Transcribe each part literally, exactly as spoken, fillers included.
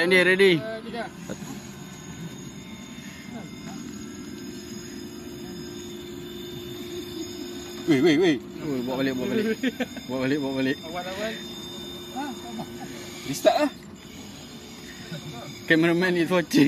Andy, ready. Weh, weh, weh. Oh, bawa balik, bawa balik. Bawa balik, bawa balik. Awal-awal. Restart lah. Cameraman is watching.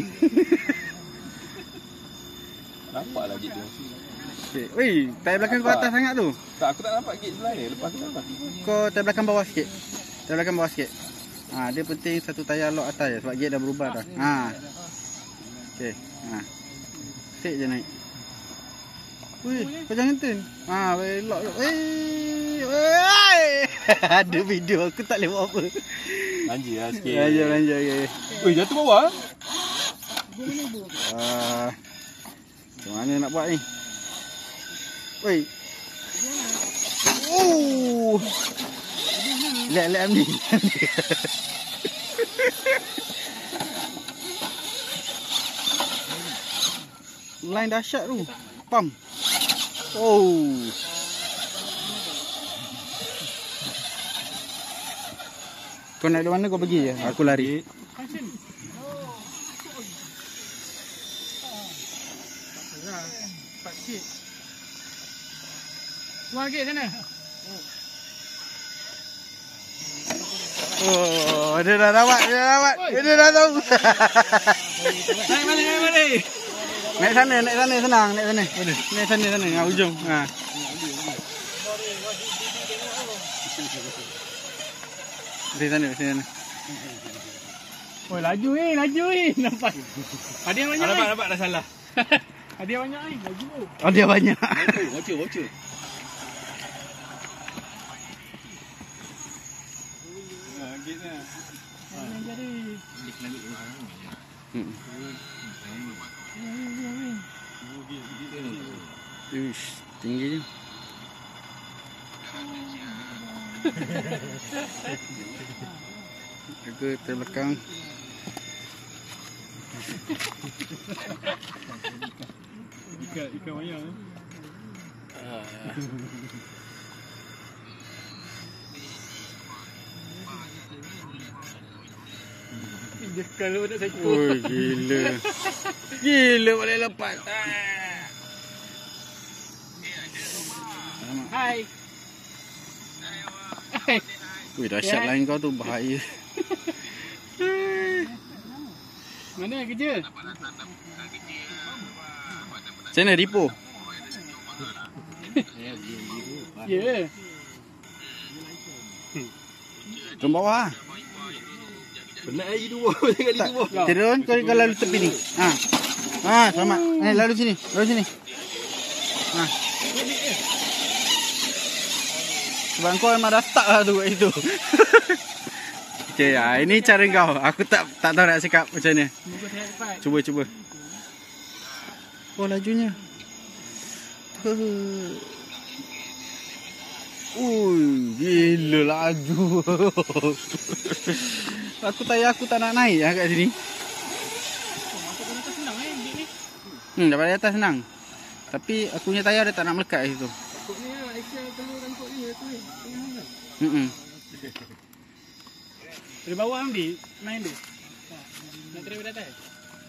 Nampak lah gate tu. Okay. Weh, tayar belakang kau atas sangat tu. Tak, aku tak nampak gate sebelah ni. Lepas tu nampak. Kau tayar belakang bawah sikit. Tayar belakang bawah sikit. Ha, dia penting satu tayar lock atas je sebab gate dah berubah dah. Ha. Okey. Ha. Sikit je naik. Weh, kau jangan turn. Ha, weh, lock lock. Eh. Weh. Ada video aku tak boleh buat apa. Lanja lah sikit. Lanja, lanja. Okay. Weh, jatuh bawah. Ah. Macam mana nak buat ni? Weh. Oh. Let let ambil. Line dahsyat tu. Pam. Oh. Kau nak di mana kau pergi je? Aku lari. Keluar gate sana. Oh, dia dah dapat, dia dah dapat. Dia dah tahu. Naik balik, naik balik. Naik sana, naik sana senang, naik sana. Naik sana sana, ngah ujung. Ha. Di sana, di sana. Oh, laju ni, laju ni. Nampak. Ada yang banyak. Nampak, nampak dah salah. Ada yang banyak ni, laju. Oh, dia banyak. Voucher, voucher. Hmm. Uish, tinggi je. Jaga terbelakang. Ikan, ikan banyak eh. Dia kalau nak saya tu. Oh, gila. Gila boleh lepas. Hai. Hai. Wih, dahsyat Ya. lain kau tu bahaya. Mana kerja? Macam mana Ripo? Ya. Yeah. Turun bawah. Penat lagi dua. Jangan di Tak, dua. turun kau kau lalu tepi ni. Ha. Ha, selamat. Eh, lalu sini. Lalu sini. Ha. Sebab kau memang dah stuck lah tu kat situ. Okey, ha, ini cara kau. Aku tak tak tahu nak cakap macam mana. Semoga saya cepat. Cuba cuba. Oh, lajunya. Ui, gila laju. Aku tayar aku tak nak naik lah kat sini. Masuk atas senang eh, gate ni. Hmm, daripada atas senang. Tapi aku punya tayar dia tak nak melekat kat situ. Takutnya Aisyah perlu rangkut dia tu eh. Tengah kan. Hmm. Dari bawah ambil, main tu. Nak try pada atas.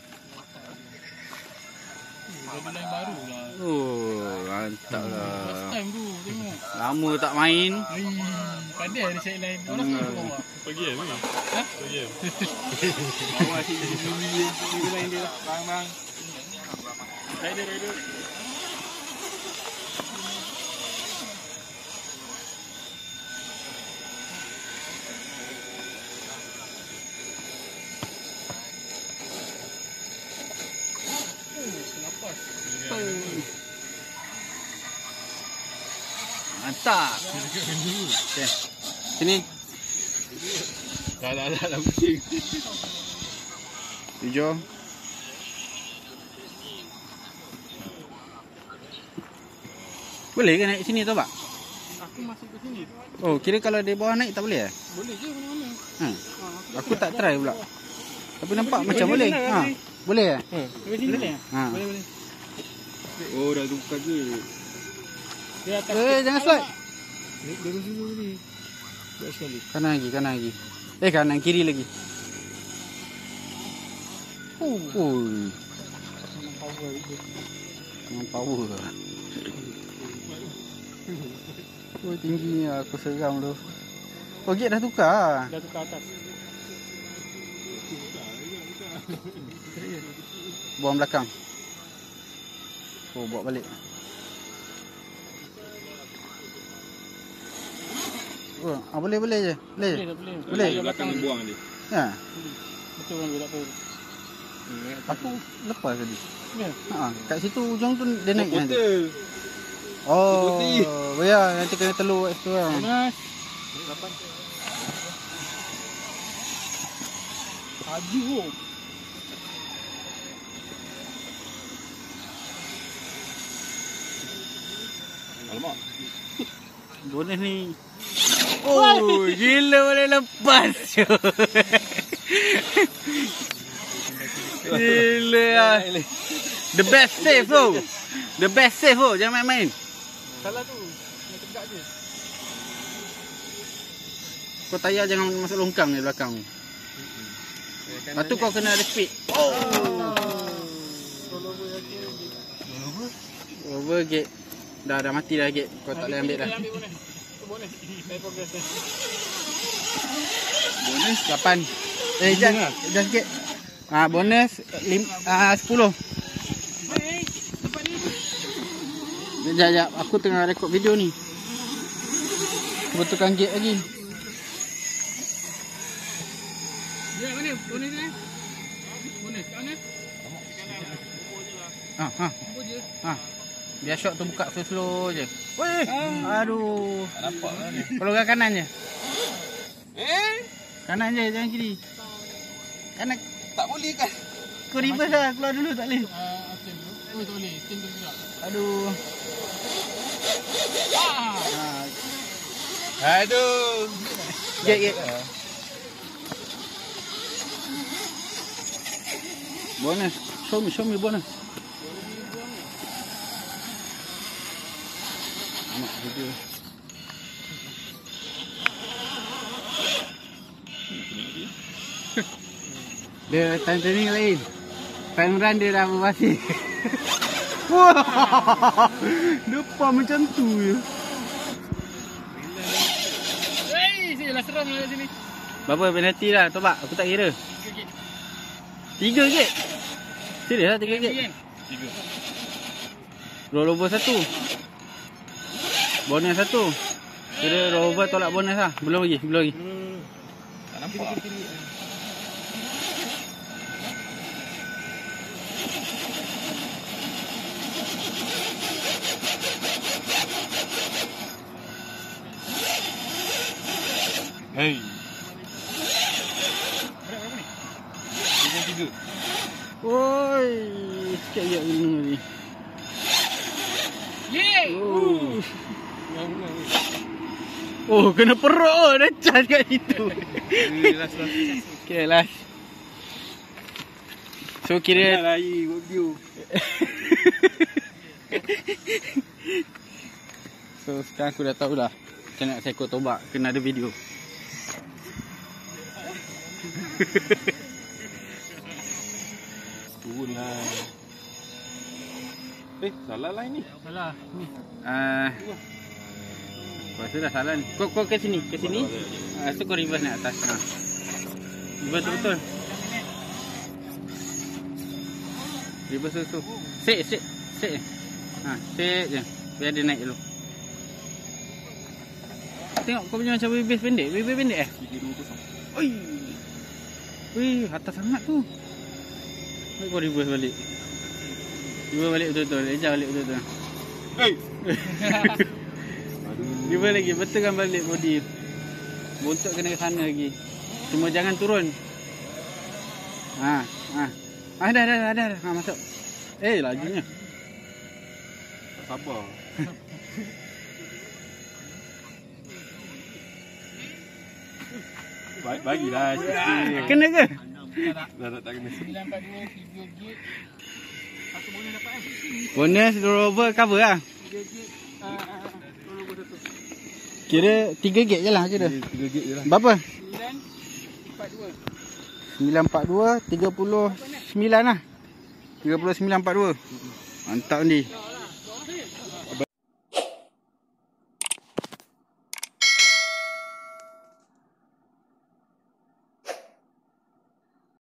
Jadi lain baru lah. Oh, mantap lah. Last time tu, tengok. Lama tak main. Hai, pandai ada set lain. Orang Hmm. nak bawah. Pergi eh, mana? Ha? Pergi eh. Bawah sini, sini, sini lain dia lah. Bang, bang. Rider, rider. Mantap. Okay. Sini. Dah, dah, dah, dah pusing. Hijau. Boleh ke naik sini tu, Pak? Aku masuk ke sini. Oh, kira kalau di bawah naik tak boleh eh? Boleh je mana-mana. Ha. Ha, Aku tak try pula. Tapi nampak macam boleh. Ha. Boleh eh? Boleh sini boleh? Ha. Boleh, boleh. Oh, dah tukar ke? Dia atas. Eh, jangan slide. Dia dah dulu ni. Buat sekali. Kanan lagi, kanan lagi. Eh, kanan kiri lagi. Oh. Ui. Memang power lah. Oh, tingginya aku seram tu. Oh, gate dah tukar. Dah tukar atas. Buang belakang. Oh, bawa balik. Oh, ah, boleh boleh je. Boleh. Boleh, boleh. Boleh. Di belakang dia buang dia. Ha. Betul kan dia tak tahu. Aku lepas tadi. Ya. Ha, kat situ ujung tu dia naik nanti. Portal. Oh, Putih. ya nanti kena telur kat situ lah. Mas. Haji ho. Alamak. Bonus ni. Oh, gila boleh lepas. Gila lah. The best save tu. The best save tu. Jangan main-main. Salah tu. Nak tegak je. Kau tayar jangan masuk longkang di belakang. Lepas tu kau kena ada speed. Oh. Over gate. Dah dah mati dah gate. Kau tak boleh ambil dah. Ambil bonus. Tu bonus. Saya progress dia. Bonus lapan. Eh, jangan. Jangan sikit. Ah, bonus lim, ah, sepuluh. Hei, tempat ni. Sekejap, sekejap. Aku tengah rekod video ni. Betulkan gate lagi. Ya, mana? Bonus ni. Bonus. Kat mana? Ah, ha. Apa je? Ha. Biar shot tu buka slow-slow je. Weh. Aduh. Tak nampak lah ni. Kalau ke kanan je. Eh? Kanan je, jangan kiri. Kanan. Tak boleh kan? Kau reverse lah. Keluar dulu tak boleh. Ah, okay. Oh, tak boleh. Steam tu juga. Aduh. Ah. Ha. Aduh. Gate, gate. Bonus. Show me, show me bonus. Anak video. Dia time training lain. Time run dia dah berbasi. Wah. Depan macam tu je. Hei, sini lah seram lah kat sini. Berapa penalti dah? Tobak. Aku tak kira. Tiga gate. Serius lah tiga gate. Tiga. Rollover satu. Bonus satu. Kira rollover tolak bonus lah. Belum lagi, belum lagi. Tak nampak. Hei. Berapa ni? Tiga tiga. Woi, sikit je ilmu ni. Yeay! Oh. Oh, kena perut oh, dah charge kat situ. Last last. Okay, last. So kira lagi buat view. So sekarang aku dah tahu dah macam nak seko tobak kena ada video. Turun lah. Eh, salah lah ini. Salah. Ni. Ah. Uh, Kau rasa dah salah ni. Kau kau ke sini, ke sini. Ah, so kau reverse naik atas. Ha. Reverse betul. Reverse tu. Set, set, set. Ha, set je. Biar dia naik dulu. Tengok kau punya macam wheelbase pendek. Wheelbase pendek eh? tiga dua kosong. Oi. Wih, atas sangat tu. Baik kau reverse balik. Reverse balik betul-betul. Ejar balik betul-betul. Hei. Reverse lagi. Betulkan balik body. Bontot kena ke sana lagi. Cuma jangan turun. Ha, ha. Ah, dah, dah, dah, dah. Ha, masuk. Eh, lajunya. Tak sabar. Baik bagilah sikit. Kena ke? Dah tak tak kena. sembilan empat dua tiga gig. Satu bonus dapat kan? Bonus rollover cover lah. tiga gig. Ah, rollover satu. Kira tiga gig je lah kira. tiga gig je lah. Berapa? sembilan empat dua. sembilan empat dua, tiga puluh sembilan lah. tiga puluh sembilan empat puluh dua. Mantap ni.